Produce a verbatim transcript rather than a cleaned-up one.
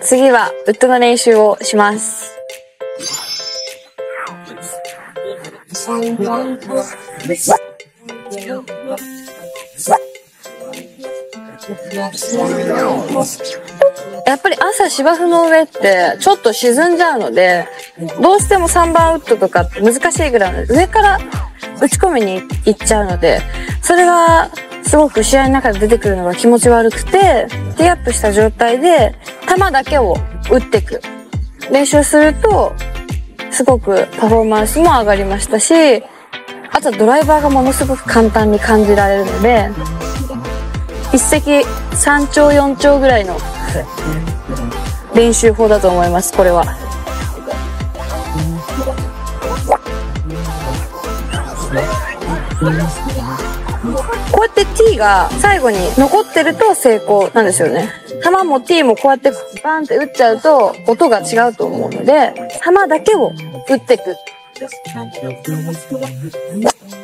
次はウッドの練習をします。やっぱり朝芝生の上ってちょっと沈んじゃうので、どうしてもさんばんウッドとかって難しいぐらいので、上から打ち込みに行っちゃうので、それがすごく試合の中で出てくるのが気持ち悪くて、ティーアップした状態で球だけを打っていく練習すると、すごくパフォーマンスも上がりましたし、あとはドライバーがものすごく簡単に感じられるので、一石三鳥四鳥ぐらいの練習法だと思います、これは。こうやって T が最後に残ってると成功なんですよね。球も T もこうやってバンって打っちゃうと音が違うと思うので、球だけを打っていく。